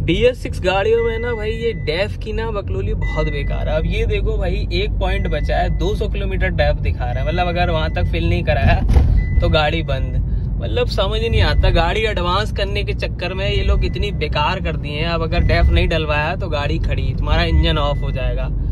BS6 गाड़ियों में ना भाई ये डेफ की ना बकलोली बहुत बेकार है। अब ये देखो भाई, एक पॉइंट बचा है, 200 किलोमीटर डेफ दिखा रहा है, मतलब अगर वहां तक फिल नहीं कराया तो गाड़ी बंद। मतलब समझ नहीं आता, गाड़ी एडवांस करने के चक्कर में ये लोग इतनी बेकार कर दिए हैं। अब अगर डेफ नहीं डलवाया तो गाड़ी खड़ी, तुम्हारा इंजन ऑफ हो जाएगा।